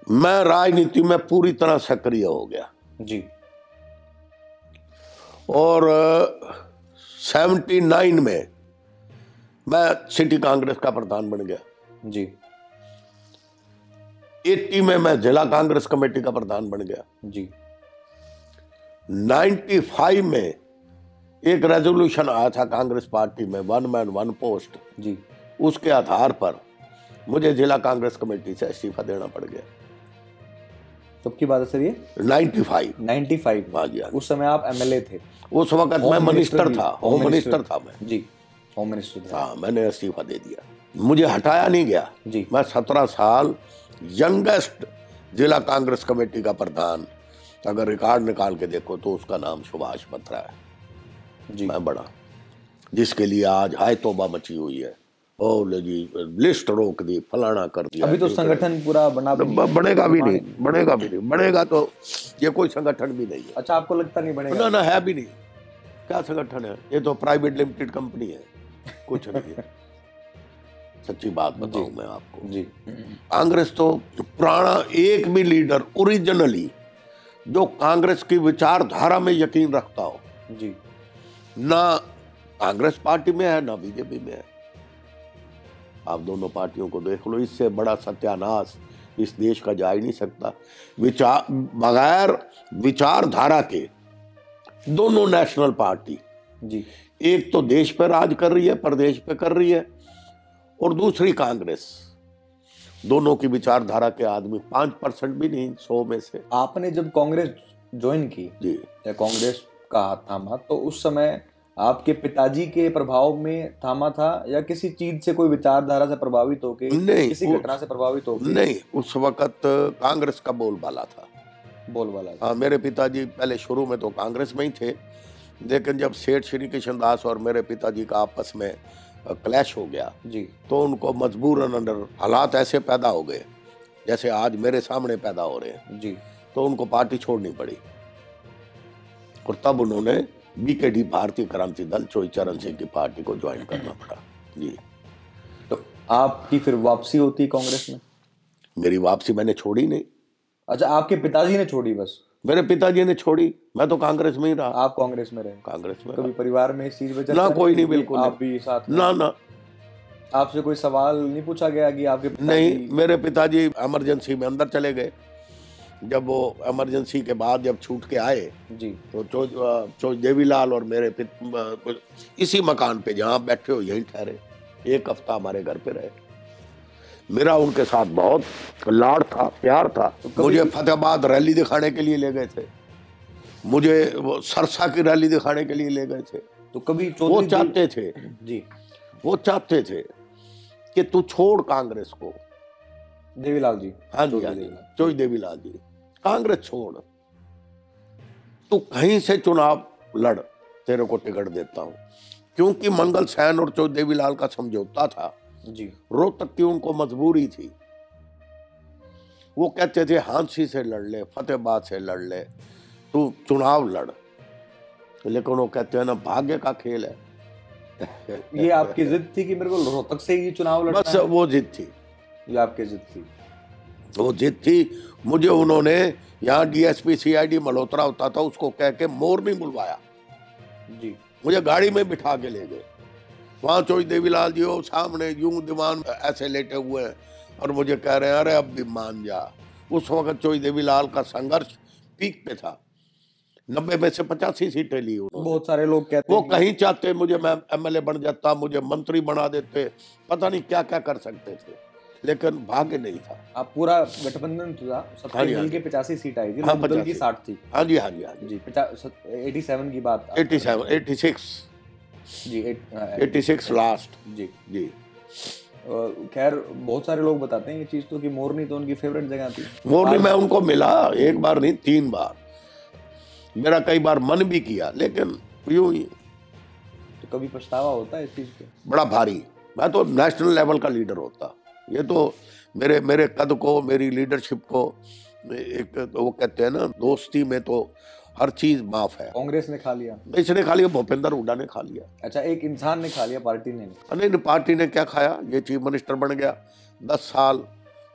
मैं राजनीति में पूरी तरह सक्रिय हो गया जी। और 79 में मैं सिटी कांग्रेस का प्रधान बन गया जी। 80 में मैं जिला कांग्रेस कमेटी का प्रधान बन गया जी। 95 में एक रेजोल्यूशन आया था कांग्रेस पार्टी में, 1 मैन 1 पोस्ट जी। उसके आधार पर मुझे जिला कांग्रेस कमेटी से इस्तीफा देना पड़ गया। कब की बात है सर ये? 95। 95। हाँ जी, हाँ। उस समय आप एमएलए थे? उस वक्त मैं मिनिस्टर था, होम मिनिस्टर था मैं जी, होम मिनिस्टर था। हाँ, मैंने इस्तीफा दे दिया, मुझे हटाया नहीं गया जी। मैं 17 साल यंगेस्ट जिला कांग्रेस कमेटी का प्रधान, अगर रिकॉर्ड निकाल के देखो तो उसका नाम सुभाष बत्रा है जी। मैं बड़ा, जिसके लिए आज हाय तौबा मची हुई है। ओ जी, लिस्ट रोक दी, फलाना कर दिया। अभी तो संगठन पूरा बना बनेगा भी नहीं, बनेगा भी नहीं, बनेगा तो ये कोई संगठन भी नहीं है। अच्छा, आपको लगता नहीं बनेगा? ना, है भी नहीं, क्या संगठन है ये, तो प्राइवेट लिमिटेड कंपनी है, कुछ नहीं है। सच्ची बात बताऊं मैं आपको जी, कांग्रेस तो पुराना एक भी लीडर ओरिजिनली जो कांग्रेस की विचारधारा में यकीन रखता हो जी, ना कांग्रेस पार्टी में है ना बीजेपी में है। आप दोनों पार्टियों को देख लो, इससे बड़ा सत्यानाश इस देश का जा ही नहीं सकता। बगैर विचारधारा के दोनों नेशनल पार्टी जी, एक तो देश पे राज कर रही है, प्रदेश पे कर रही है, और दूसरी कांग्रेस, दोनों की विचारधारा के आदमी 5% भी नहीं 100 में से। आपने जब कांग्रेस ज्वाइन की जी, या कांग्रेस का हाथ थामा, तो उस समय आपके पिताजी के प्रभाव में थामा था या किसी चीज से, कोई विचारधारा से प्रभावित होके, किसी घटना से प्रभावित होके? नहीं, उस वक्त कांग्रेस का बोलबाला था, बोलबाला। हाँ, मेरे पिताजी पहले शुरू में तो कांग्रेस में ही थे, लेकिन जब सेठ श्री कृष्ण दास और मेरे पिताजी का आपस में क्लैश हो गया जी, तो उनको मजबूरन अंदर हालात ऐसे पैदा हो गए जैसे आज मेरे सामने पैदा हो रहे हैं जी, तो उनको पार्टी छोड़नी पड़ी, और तब उन्होंने बीकेडी भारतीय क्रांति दल चौधरी चरण सिंह की पार्टी को ज्वाइन करना पड़ा। जी, तो आपकी फिर वापसी होती कांग्रेस में? मेरी वापसी मैंने छोड़ी नहीं। अच्छा, आपके पिताजी ने छोड़ी? बस मेरे पिताजी ने छोड़ी, मैं तो कांग्रेस में ही रहा। आप कांग्रेस में रहे? कांग्रेस में कभी परिवार में इस चीज पे ना, कोई नहीं, बिल्कुल आप भी साथ में? ना, आपसे कोई सवाल नहीं पूछा गया कि आपके नहीं, मेरे पिताजी इमरजेंसी में अंदर चले गए, जब वो इमरजेंसी के बाद जब छूट के आए जी, तो देवीलाल और मेरे इसी मकान पे जहाँ बैठे हो यहीं ठहरे, 1 हफ्ता हमारे घर पे रहे। मेरा उनके साथ बहुत लाड़ था, प्यार था। मुझे फतेहाबाद रैली दिखाने के लिए ले गए थे, मुझे वो सरसा की रैली दिखाने के लिए ले गए थे। तो कभी वो चाहते थे जी, वो चाहते थे कि तू छोड़ कांग्रेस को। देवीलाल जी? हाँ जी, हाँ जी, चौधरी देवीलाल जी, कांग्रेस छोड़, तू कहीं से चुनाव लड़, तेरे को टिकट देता हूं। क्योंकि मंगल सैन और चौधरी देवीलाल का समझौता था जी, रोहतक की उनको मजबूरी थी, वो कहते थे हांसी से लड़ ले, फतेहाबाद से लड़ ले, तू चुनाव लड़, लेकिन वो कहते हैं ना भाग्य का खेल है। ये आपकी जिद थी कि मेरे को रोहतक से ही चुनाव लड़ना बस है? वो जिद थी, ये आपकी जिद थी? वो जिद थी। मुझे उन्होंने यहाँ डीएसपी सीआईडी मल्होत्रा होता था, उसको कह के मोर नहीं बुलवाया जी, मुझे गाड़ी में बिठा के ले गए। वहाँ चौधरी देवीलाल जी हो सामने यूं दीवान ऐसे लेटे हुए हैं और मुझे कह रहे हैं अरे अब भी मान जा। उस वक्त चौधरी देवीलाल का संघर्ष पीक पे था, 90 में से 85 सीटें ली उन्होंने। बहुत सारे लोग कहते वो हैं कहीं चाहते मुझे, मैं एमएलए बन जाता, मुझे मंत्री बना देते, पता नहीं क्या क्या कर सकते थे, लेकिन भाग्य नहीं था। आप पूरा गठबंधन था, सबके मिल के 85 सीट आई थी, हाँ, बदल की 60 थी। हाँ जी, हाँ जी, हाँ जी, 87 की बात, 86 जी, 86 लास्ट। जी जी, खैर बहुत सारे लोग बताते हैं ये चीज तो कि मोरनी तो उनकी फेवरेट जगह थी। मोरनी मैं उनको मिला, 1 बार नहीं 3 बार, मेरा कई बार मन भी किया, लेकिन यूं ही। तो कभी पछतावा होता है इस चीज पे? बड़ा भारी, मैं तो नेशनल लेवल का लीडर होता। ये तो मेरे कद को, मेरी लीडरशिप को, एक वो कहते हैं ना दोस्ती में तो हर चीज माफ है। कांग्रेस ने खा लिया? इसने खा लिया, भूपेंद्र हुड्डा ने खा लिया। अच्छा, एक इंसान ने खा लिया, पार्टी ने नहीं? नहीं, पार्टी ने क्या खाया, ये चीफ मिनिस्टर बन गया, 10 साल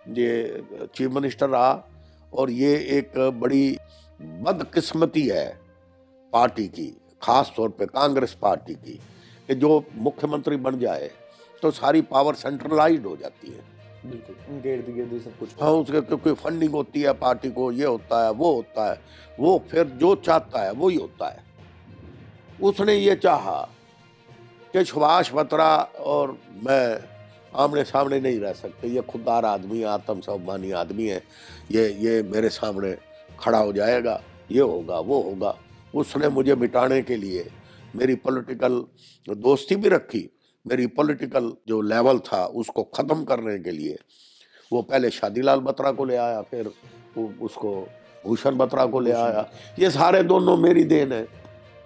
ये चीफ मिनिस्टर रहा, और ये एक बड़ी बदकिस्मती है पार्टी की, खास तौर पे कांग्रेस पार्टी की, कि जो मुख्यमंत्री बन जाए तो सारी पावर सेंट्रलाइज्ड हो जाती है। बिल्कुल, उनके इर्द गिर्द सब कुछ। हाँ, उसके क्योंकि फंडिंग होती है पार्टी को, ये होता है वो होता है, वो फिर जो चाहता है वही होता है। उसने ये चाहा कि सुभाष बत्रा और मैं आमने सामने नहीं रह सकते, ये खुददार आदमी है, आत्म स्वाभिमानी आदमी है, ये मेरे सामने खड़ा हो जाएगा, ये होगा वो होगा। उसने मुझे मिटाने के लिए मेरी पॉलिटिकल दोस्ती भी रखी, मेरी पॉलिटिकल जो लेवल था उसको ख़त्म करने के लिए वो पहले शादीलाल बत्रा को ले आया, फिर उसको भूषण बत्रा को ले आया। ये सारे दोनों मेरी देन है।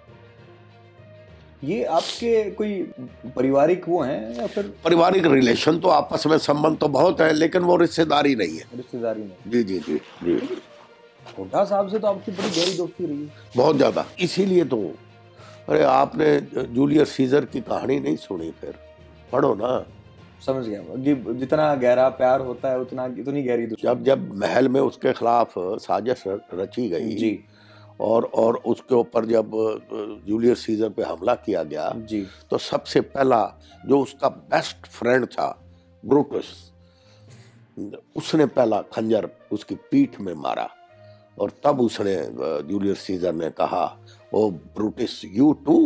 ये आपके कोई पारिवारिक वो हैं या फिर? पारिवारिक रिलेशन तो आपस में संबंध तो बहुत है, लेकिन वो रिश्तेदारी नहीं है। रिश्तेदारी नहीं। जी जी जी जी। हुड्डा साहब से तो आपकी बड़ी गहरी दोस्ती रही है। बहुत ज्यादा, इसीलिए तो। अरे आपने जूलियस सीजर की कहानी नहीं सुनी? फिर पढ़ो ना। समझ गया कि जितना गहरा प्यार होता है उतनी गहरी दोस्ती। जब महल में उसके खिलाफ साजिश रची गई जी, और उसके ऊपर जब जूलियस सीजर पे हमला किया गया जी, तो सबसे पहला जो उसका बेस्ट फ्रेंड था ब्रूटस, उसने पहला खंजर उसकी पीठ में मारा, और तब उसने जूलियस सीजर ने कहा, ओ ब्रूटस, यू टू,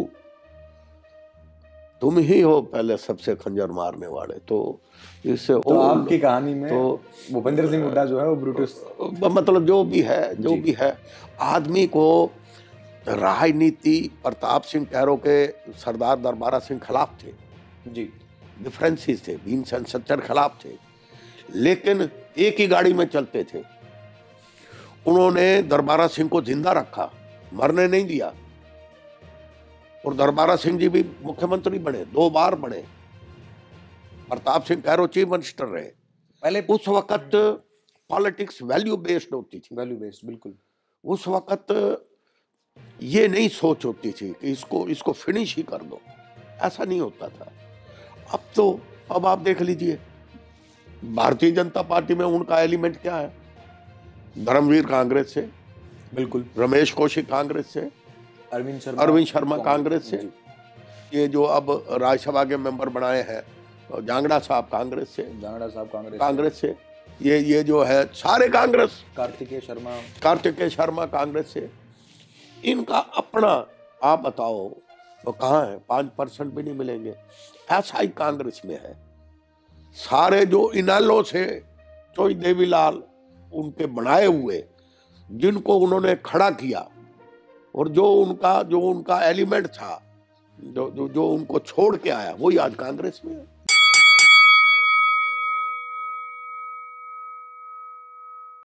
तुम ही हो पहले सबसे खंजर मारने वाले। तो इससे तो आपकी कहानी में तो भूपेंद्र सिंह हुड्डा जो है वो ब्रूटस, मतलब जो भी है आदमी को राजनीति प्रताप सिंह कैरो के सरदार दरबारा सिंह खिलाफ थे जी, डिफरेंसेस थे, भीमसेन सच्चर खिलाफ थे, लेकिन एक ही गाड़ी में चलते थे। उन्होंने दरबारा सिंह को जिंदा रखा, मरने नहीं दिया, और दरबारा सिंह जी भी मुख्यमंत्री बने, 2 बार बने। प्रताप सिंह कैरो चीफ मिनिस्टर रहे। पहले उस वक्त पॉलिटिक्स वैल्यू बेस्ड होती थी। वैल्यू बेस्ड, बिल्कुल। उस वक्त ये नहीं सोच होती थी कि इसको फिनिश ही कर दो, ऐसा नहीं होता था। अब आप देख लीजिए, भारतीय जनता पार्टी में उनका एलिमेंट क्या है? धर्मवीर कांग्रेस से, बिल्कुल, रमेश कौशिक कांग्रेस से, अरविंद शर्मा कांग्रेस से, ये जो अब राज्यसभा के मेंबर बनाए हैं जांगड़ा साहब कांग्रेस से, ये जो है सारे कांग्रेस, कार्तिकेय शर्मा कांग्रेस से। इनका अपना आप बताओ तो कहाँ है? 5% भी नहीं मिलेंगे। ऐसा ही कांग्रेस में है। सारे जो इनालो से चोई देवीलाल उनके बनाए हुए, जिनको उन्होंने खड़ा किया, और जो उनका एलिमेंट था, जो उनको छोड़ के आया, वही आज कांग्रेस में है।